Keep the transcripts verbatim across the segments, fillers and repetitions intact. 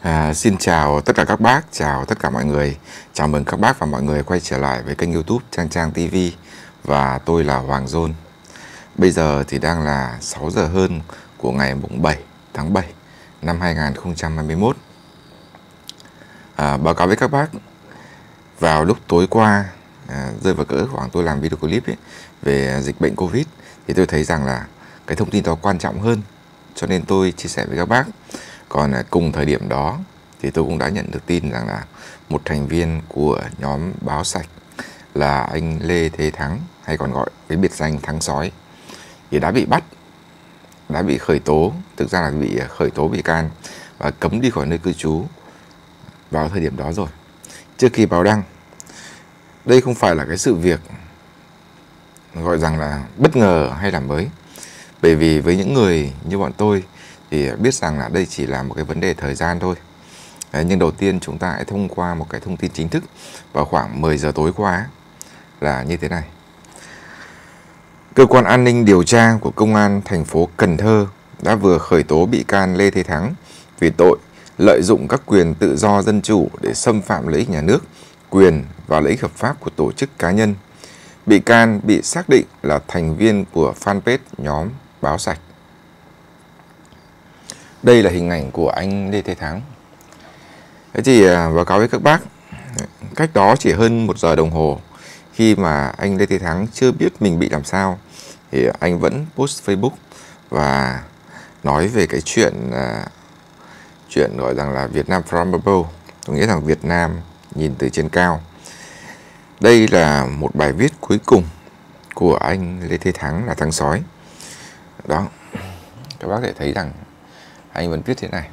À, xin chào tất cả các bác, chào tất cả mọi người. Chào mừng các bác và mọi người quay trở lại với kênh YouTube Trang Trang ti vi. Và tôi là Hoàng Dôn. Bây giờ thì đang là sáu giờ hơn của ngày mùng bảy tháng bảy năm hai nghìn không trăm hai mươi mốt. à, Báo cáo với các bác, vào lúc tối qua, à, rơi vào cỡ khoảng tôi làm video clip ấy, về dịch bệnh Covid, thì tôi thấy rằng là cái thông tin đó quan trọng hơn, cho nên tôi chia sẻ với các bác. Còn à, cùng thời điểm đó thì tôi cũng đã nhận được tin rằng là một thành viên của nhóm Báo Sạch là anh Lê Thế Thắng, hay còn gọi với biệt danh Thắng Sói, thì đã bị bắt, đã bị khởi tố, thực ra là bị khởi tố bị can và cấm đi khỏi nơi cư trú vào thời điểm đó rồi, trước khi báo đăng. Đây không phải là cái sự việc gọi rằng là bất ngờ hay là mới, bởi vì với những người như bọn tôi thì biết rằng là đây chỉ là một cái vấn đề thời gian thôi. Đấy, nhưng đầu tiên chúng ta hãy thông qua một cái thông tin chính thức vào khoảng mười giờ tối qua là như thế này. Cơ quan an ninh điều tra của Công an thành phố Cần Thơ đã vừa khởi tố bị can Lê Thế Thắng vì tội lợi dụng các quyền tự do dân chủ để xâm phạm lợi ích nhà nước, quyền và lợi ích hợp pháp của tổ chức cá nhân. Bị can bị xác định là thành viên của fanpage nhóm Báo Sạch. Đây là hình ảnh của anh Lê Thế Thắng. Thế thì báo cáo với các bác, cách đó chỉ hơn một giờ đồng hồ, khi mà anh Lê Thế Thắng chưa biết mình bị làm sao, thì anh vẫn post Facebook và nói về cái chuyện uh, chuyện gọi rằng là Việt Nam from above, có nghĩa là Việt Nam nhìn từ trên cao. Đây là một bài viết cuối cùng của anh Lê Thế Thắng là Thắng Sói. Đó, các bác thể thấy rằng anh vẫn viết thế này.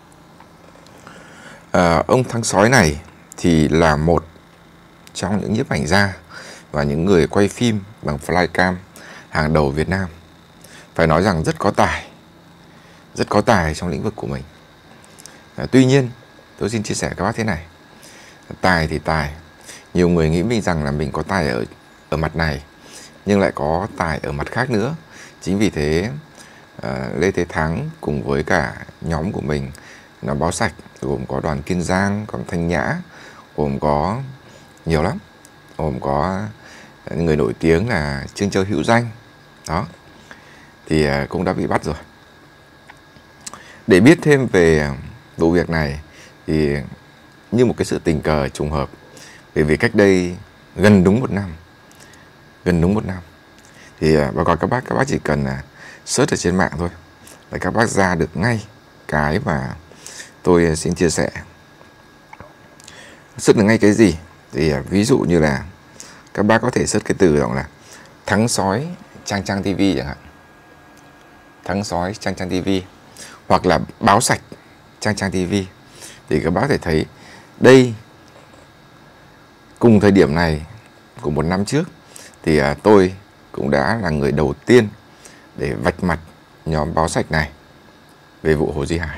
À, ông Thắng Sói này thì là một trong những nhiếp ảnh gia và những người quay phim bằng flycam hàng đầu Việt Nam. Phải nói rằng rất có tài, rất có tài trong lĩnh vực của mình. À, tuy nhiên, tôi xin chia sẻ các bác thế này. Tài thì tài. Nhiều người nghĩ mình rằng là mình có tài ở, ở mặt này, nhưng lại có tài ở mặt khác nữa. Chính vì thế, à, Lê Thế Thắng cùng với cả nhóm của mình là Báo Sạch, gồm có Đoàn Kiên Giang, còn Thanh Nhã, gồm có nhiều lắm, gồm có người nổi tiếng là Trương Châu Hữu Danh, đó, thì cũng đã bị bắt rồi. Để biết thêm về vụ việc này thì như một cái sự tình cờ trùng hợp, bởi vì cách đây gần đúng một năm, gần đúng một năm, thì báo cáo các bác, các bác chỉ cần search ở trên mạng thôi là các bác ra được ngay cái mà tôi xin chia sẻ. Search được ngay cái gì? Thì ví dụ như là các bác có thể search cái từ gọi là Thắng Sói Trang Trang ti vi chẳng hạn, Thắng Sói Trang Trang ti vi, hoặc là Báo Sạch Trang Trang ti vi, thì các bác có thể thấy đây, cùng thời điểm này của một năm trước, thì tôi cũng đã là người đầu tiên để vạch mặt nhóm Báo Sạch này về vụ Hồ Duy Hải.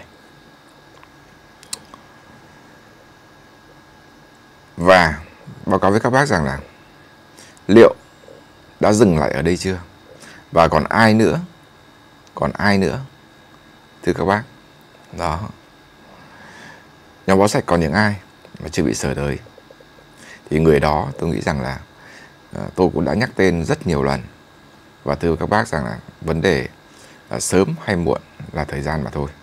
Và báo cáo với các bác rằng là liệu đã dừng lại ở đây chưa? Và còn ai nữa? Còn ai nữa? Thưa các bác. Đó. Nhóm Báo Sạch còn những ai mà chưa bị sờ tới? Thì người đó tôi nghĩ rằng là tôi cũng đã nhắc tên rất nhiều lần. Và thưa các bác rằng là vấn đề là sớm hay muộn là thời gian mà thôi.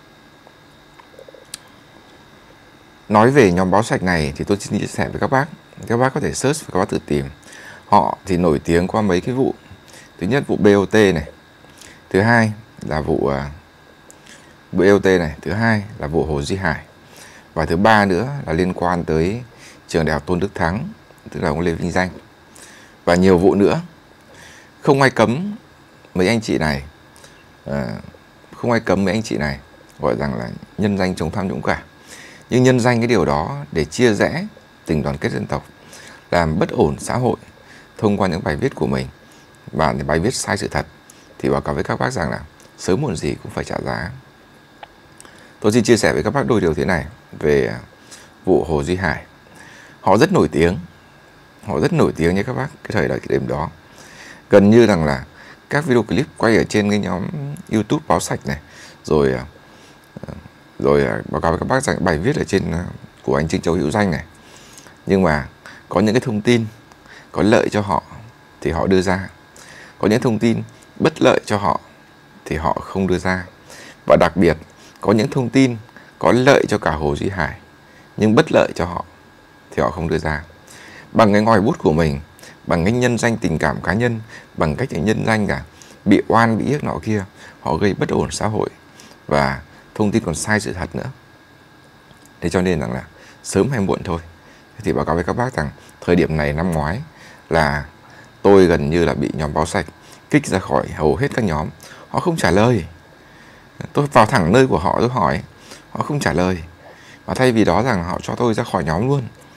Nói về nhóm Báo Sạch này thì tôi xin chia sẻ với các bác. Các bác có thể search và các bác tự tìm. Họ thì nổi tiếng qua mấy cái vụ. Thứ nhất, vụ bê o tê này. Thứ hai là vụ uh, bê o tê này. Thứ hai là vụ Hồ Duy Hải. Và thứ ba nữa là liên quan tới trường đại học Tôn Đức Thắng, tức là ông Lê Vinh Danh. Và nhiều vụ nữa. Không ai cấm mấy anh chị này, uh, không ai cấm mấy anh chị này gọi rằng là nhân danh chống tham nhũng cả. Nhưng nhân danh cái điều đó để chia rẽ tình đoàn kết dân tộc, làm bất ổn xã hội thông qua những bài viết của mình và những bài viết sai sự thật, thì báo cáo với các bác rằng là sớm muộn gì cũng phải trả giá. Tôi xin chia sẻ với các bác đôi điều thế này về vụ Hồ Duy Hải. Họ rất nổi tiếng, họ rất nổi tiếng nha các bác, cái thời đại cái điểm đó. Gần như rằng là các video clip quay ở trên cái nhóm YouTube Báo Sạch này, rồi Rồi báo cáo với các bác rằng bài viết ở trên của anh Trương Châu Hữu Danh này, nhưng mà có những cái thông tin có lợi cho họ thì họ đưa ra, có những thông tin bất lợi cho họ thì họ không đưa ra. Và đặc biệt có những thông tin có lợi cho cả Hồ Duy Hải nhưng bất lợi cho họ thì họ không đưa ra. Bằng cái ngòi bút của mình, bằng cái nhân danh tình cảm cá nhân, bằng cách nhân danh cả bị oan bị yếc nọ kia, họ gây bất ổn xã hội và thông tin còn sai sự thật nữa. Thế cho nên rằng là sớm hay muộn thôi. Thì báo cáo với các bác rằng thời điểm này năm ngoái là tôi gần như là bị nhóm Báo Sạch kích ra khỏi hầu hết các nhóm. Họ không trả lời. Tôi vào thẳng nơi của họ tôi hỏi, họ không trả lời. Và thay vì đó rằng họ cho tôi ra khỏi nhóm luôn.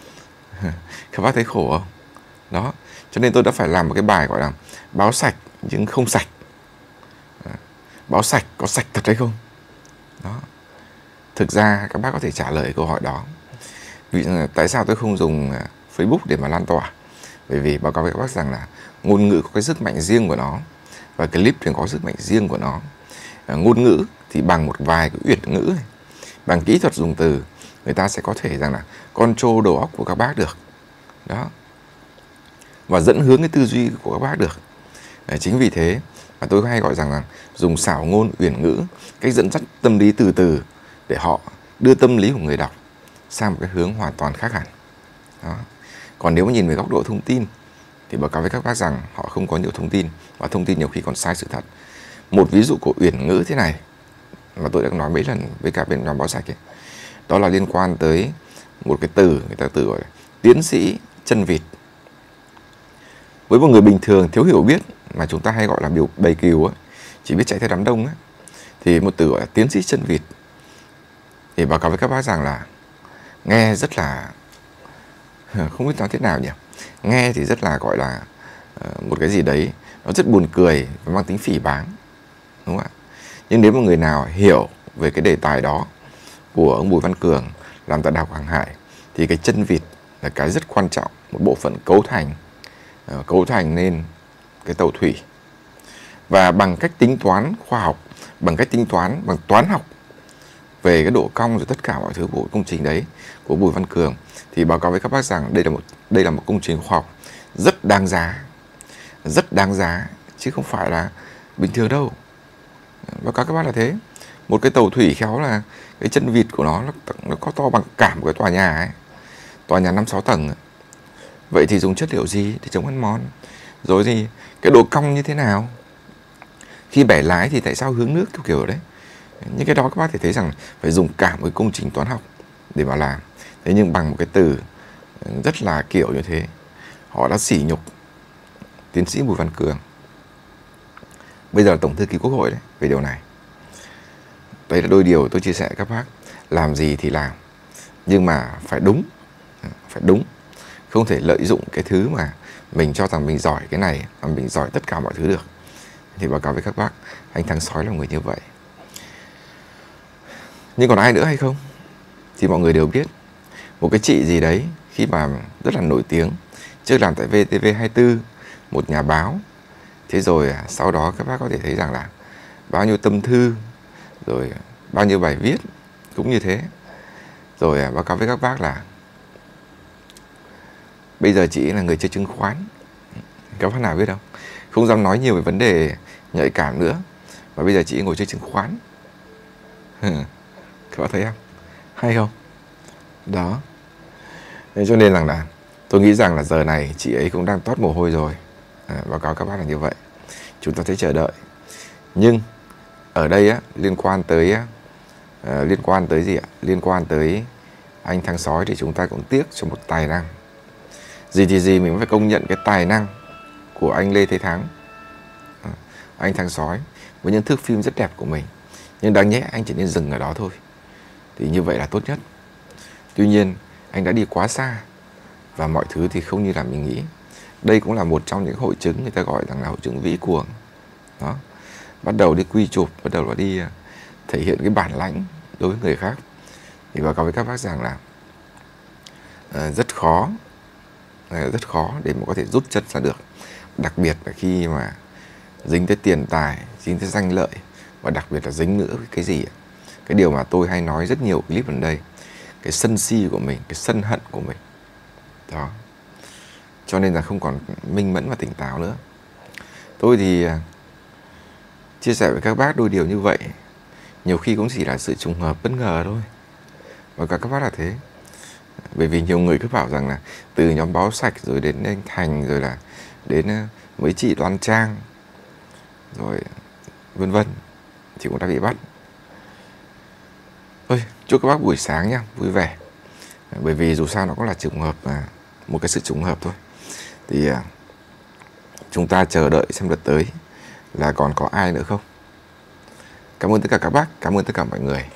Các bác thấy khổ không? Đó. Cho nên tôi đã phải làm một cái bài gọi là báo sạch nhưng không sạch. Báo sạch có sạch thật hay không? Đó. Thực ra các bác có thể trả lời câu hỏi đó. Vì tại sao tôi không dùng Facebook để mà lan tỏa? Bởi vì báo cáo với các bác rằng là ngôn ngữ có cái sức mạnh riêng của nó và clip thì có sức mạnh riêng của nó. Ngôn ngữ thì bằng một vài cái uyển ngữ này, bằng kỹ thuật dùng từ, người ta sẽ có thể rằng là control đầu óc của các bác được. Đó. Và dẫn hướng cái tư duy của các bác được. Đấy, chính vì thế mà tôi hay gọi rằng là dùng xảo ngôn uyển ngữ, cách dẫn dắt tâm lý từ từ để họ đưa tâm lý của người đọc sang một cái hướng hoàn toàn khác hẳn. Đó. Còn nếu mà nhìn về góc độ thông tin thì báo cáo với các bác rằng họ không có nhiều thông tin và thông tin nhiều khi còn sai sự thật. Một ví dụ của uyển ngữ thế này mà tôi đã nói mấy lần với cả bên nhóm Báo Sạch ấy, đó là liên quan tới một cái từ người ta tự gọi là tiến sĩ chân vịt. Với một người bình thường thiếu hiểu biết mà chúng ta hay gọi là biểu bầy cừu ấy, chỉ biết chạy theo đám đông ấy, thì một từ gọi là tiến sĩ chân vịt thì báo cáo với các bác rằng là nghe rất là không biết nói thế nào nhỉ, nghe thì rất là gọi là một cái gì đấy nó rất buồn cười và mang tính phỉ báng, đúng không ạ? Nhưng nếu một người nào hiểu về cái đề tài đó của ông Bùi Văn Cường làm tại Đại học Hàng Hải thì cái chân vịt là cái rất quan trọng, một bộ phận cấu thành uh, cấu thành nên cái tàu thủy. Và bằng cách tính toán khoa học, bằng cách tính toán bằng toán học về cái độ cong rồi tất cả mọi thứ của công trình đấy của Bùi Văn Cường thì báo cáo với các bác rằng đây là một đây là một công trình khoa học rất đáng giá, rất đáng giá chứ không phải là bình thường đâu. Báo cáo các bác là thế. Một cái tàu thủy khéo là cái chân vịt của nó, nó nó có to bằng cả một cái tòa nhà ấy, tòa nhà năm sáu tầng ấy. Vậy thì dùng chất liệu gì để chống ăn mòn? Rồi thì cái độ cong như thế nào? Khi bẻ lái thì tại sao hướng nước kiểu kiểu đấy? Những cái đó các bác thể thấy rằng phải dùng cả một cái công trình toán học để mà làm. Thế nhưng bằng một cái từ rất là kiểu như thế, họ đã sỉ nhục tiến sĩ Bùi Văn Cường, bây giờ là Tổng thư ký Quốc hội đấy, về điều này. Đấy là đôi điều tôi chia sẻ các bác. Làm gì thì làm, nhưng mà phải đúng, phải đúng. Không thể lợi dụng cái thứ mà mình cho rằng mình giỏi cái này mà mình giỏi tất cả mọi thứ được. Thì báo cáo với các bác, anh Thắng Sói là người như vậy. Nhưng còn ai nữa hay không? Thì mọi người đều biết. Một cái chị gì đấy khi mà rất là nổi tiếng, trước làm tại vê tê vê hai mươi tư, một nhà báo. Thế rồi sau đó các bác có thể thấy rằng là bao nhiêu tâm thư, rồi bao nhiêu bài viết cũng như thế. Rồi báo cáo với các bác là bây giờ chị là người chơi chứng khoán. Các bác nào biết không? Không dám nói nhiều về vấn đề nhạy cảm nữa. Và bây giờ chị ngồi chơi chứng khoán. Các bác thấy không? Hay không? Đó. Thế cho nên rằng là tôi nghĩ rằng là giờ này chị ấy cũng đang toát mồ hôi rồi. À, báo cáo các bác là như vậy. Chúng ta sẽ chờ đợi. Nhưng ở đây á, liên quan tới á, uh, liên quan tới gì ạ? Liên quan tới anh Thắng Sói thì chúng ta cũng tiếc cho một tài năng. Gì thì gì mình cũng phải công nhận cái tài năng của anh Lê Thế Thắng, à, anh Thắng Sói với những thước phim rất đẹp của mình. Nhưng đáng nhẽ anh chỉ nên dừng ở đó thôi. Thì như vậy là tốt nhất. Tuy nhiên anh đã đi quá xa và mọi thứ thì không như là mình nghĩ. Đây cũng là một trong những hội chứng người ta gọi rằng là hội chứng vĩ cuồng. Đó. Bắt đầu đi quy chụp, bắt đầu là đi thể hiện cái bản lãnh đối với người khác. Thì báo cáo với các bác rằng là à, rất khó, à, rất khó để mà có thể rút chân ra được. Đặc biệt là khi mà dính tới tiền tài, dính tới danh lợi và đặc biệt là dính nữa với cái gì cái điều mà tôi hay nói rất nhiều clip gần đây, cái sân si của mình, cái sân hận của mình đó, cho nên là không còn minh mẫn và tỉnh táo nữa. Tôi thì chia sẻ với các bác đôi điều như vậy nhiều khi cũng chỉ là sự trùng hợp bất ngờ thôi, và cả các bác là thế. Bởi vì nhiều người cứ bảo rằng là từ nhóm Báo Sạch rồi đến anh Thành, rồi là đến mấy chị Đoan Trang, rồi vân vân thì cũng đã bị bắt. Thôi, chúc các bác buổi sáng nha, vui vẻ. Bởi vì dù sao nó cũng là trùng hợp, mà một cái sự trùng hợp thôi. Thì chúng ta chờ đợi xem đợt tới là còn có ai nữa không. Cảm ơn tất cả các bác, cảm ơn tất cả mọi người.